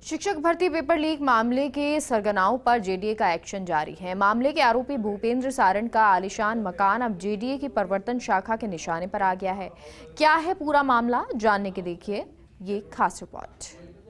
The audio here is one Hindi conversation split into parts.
शिक्षक भर्ती पेपर लीक मामले के सरगनाओं पर जेडीए का एक्शन जारी है। मामले के आरोपी भूपेंद्र सारण का आलीशान मकान अब जेडीए की प्रवर्तन शाखा के निशाने पर आ गया है। क्या है पूरा मामला, जानने के देखिए ये खास रिपोर्ट।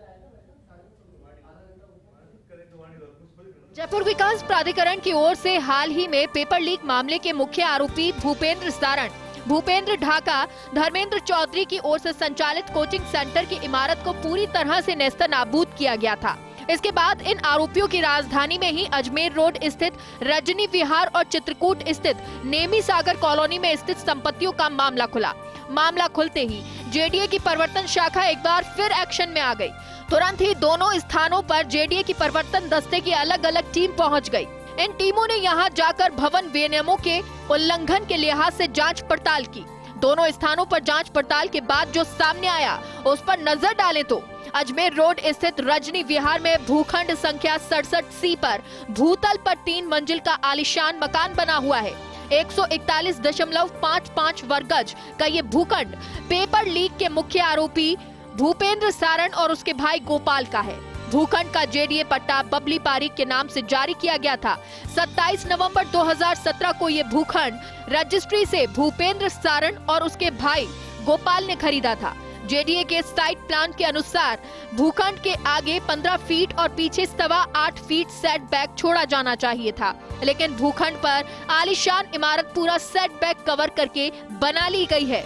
जयपुर विकास प्राधिकरण की ओर से हाल ही में पेपर लीक मामले के मुख्य आरोपी भूपेंद्र सारण, भूपेंद्र ढाका, धर्मेंद्र चौधरी की ओर से संचालित कोचिंग सेंटर की इमारत को पूरी तरह से नेस्तनाबूद किया गया था। इसके बाद इन आरोपियों की राजधानी में ही अजमेर रोड स्थित रजनी विहार और चित्रकूट स्थित नेमी सागर कॉलोनी में स्थित संपत्तियों का मामला खुला। मामला खुलते ही जेडीए की प्रवर्तन शाखा एक बार फिर एक्शन में आ गई। तुरंत ही दोनों स्थानों पर जेडीए की प्रवर्तन दस्ते की अलग अलग टीम पहुंच गई। इन टीमों ने यहां जाकर भवन विनियमों के उल्लंघन के लिहाज से जांच पड़ताल की। दोनों स्थानों पर जांच पड़ताल के बाद जो सामने आया उस पर नजर डालें तो अजमेर रोड स्थित रजनी विहार में भूखंड संख्या 67C पर भूतल पर 3 मंजिल का आलीशान मकान बना हुआ है। 141.55 वर्ग गज का ये भूखंड पेपर लीक के मुख्य आरोपी भूपेंद्र सारण और उसके भाई गोपाल का है। भूखंड का जेडीए पट्टा बबली पारीक के नाम से जारी किया गया था। 27 नवंबर 2017 को ये भूखंड रजिस्ट्री से भूपेंद्र सारण और उसके भाई गोपाल ने खरीदा था। जेडीए के साइट प्लान के अनुसार भूखंड के आगे 15 फीट और पीछे 8.25 फीट सेट बैक छोड़ा जाना चाहिए था, लेकिन भूखंड पर आलीशान इमारत पूरा सेट बैक कवर करके बना ली गई है।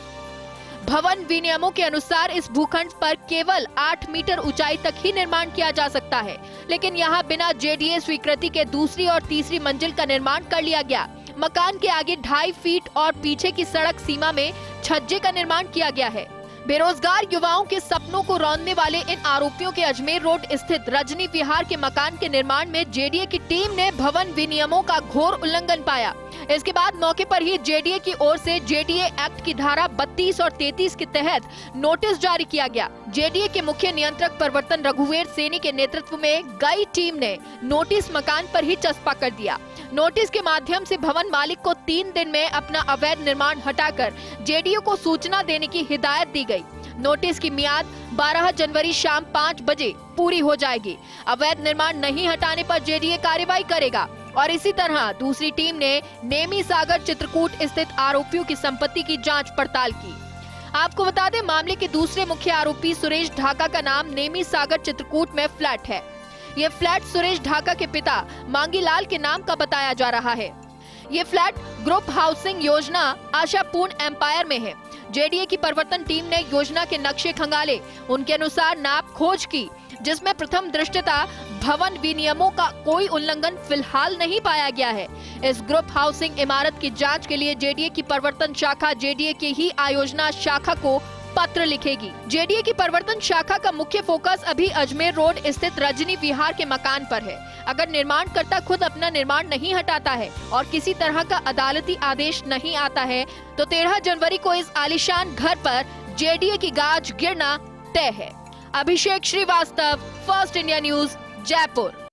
भवन विनियमों के अनुसार इस भूखंड पर केवल 8 मीटर ऊंचाई तक ही निर्माण किया जा सकता है, लेकिन यहां बिना जेडीए स्वीकृति के दूसरी और तीसरी मंजिल का निर्माण कर लिया गया। मकान के आगे 2.5 फीट और पीछे की सड़क सीमा में छज्जे का निर्माण किया गया है। बेरोजगार युवाओं के सपनों को रौंदने वाले इन आरोपियों के अजमेर रोड स्थित रजनी विहार के मकान के निर्माण में जेडीए की टीम ने भवन विनियमों का घोर उल्लंघन पाया। इसके बाद मौके पर ही जेडीए की ओर से जेडीए एक्ट की धारा 32 और 33 के तहत नोटिस जारी किया गया। जेडीए के मुख्य नियंत्रक प्रवर्तन रघुवीर सैनी के नेतृत्व में गई टीम ने नोटिस मकान पर ही चस्पा कर दिया। नोटिस के माध्यम से भवन मालिक को 3 दिन में अपना अवैध निर्माण हटाकर जेडीए को सूचना देने की हिदायत दी गई। नोटिस की मियाद 12 जनवरी शाम 5 बजे पूरी हो जाएगी। अवैध निर्माण नहीं हटाने पर जेडीए कार्रवाई करेगा। और इसी तरह दूसरी टीम ने नेमी सागर चित्रकूट स्थित आरोपियों की संपत्ति की जांच पड़ताल की। आपको बता दें, मामले के दूसरे मुख्य आरोपी सुरेश ढाका का नाम नेमी सागर चित्रकूट में फ्लैट है। ये फ्लैट सुरेश ढाका के पिता मांगीलाल के नाम का बताया जा रहा है। ये फ्लैट ग्रुप हाउसिंग योजना आशापूर्ण एम्पायर में है। जेडीए की प्रवर्तन टीम ने योजना के नक्शे खंगाले, उनके अनुसार नाप खोज की, जिसमें प्रथम दृष्टता भवन विनियमों का कोई उल्लंघन फिलहाल नहीं पाया गया है। इस ग्रुप हाउसिंग इमारत की जांच के लिए जेडीए की प्रवर्तन शाखा जेडीए की ही आयोजना शाखा को पत्र लिखेगी। जेडीए की प्रवर्तन शाखा का मुख्य फोकस अभी अजमेर रोड स्थित रजनी विहार के मकान पर है। अगर निर्माणकर्ता खुद अपना निर्माण नहीं हटाता है और किसी तरह का अदालती आदेश नहीं आता है तो 13 जनवरी को इस आलीशान घर पर जेडीए की गाज गिरना तय है। Abhishek Srivastava, first India news, Jaipur.